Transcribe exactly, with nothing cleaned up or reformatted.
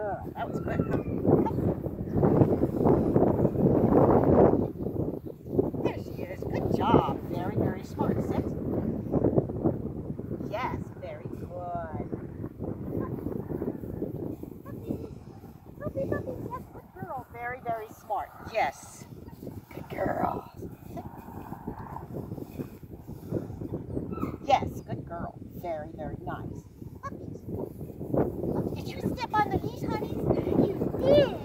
girl. That was good. There she is. Good job. Very, very smart. Sit. Yes, very good. Puppy. Puppy, puppy. Yes, good girl. Very, very smart. Yes. Good girl. Sit. Yes, good girl. Very, very nice. Puppies. Did you step on the leash, honey? You did.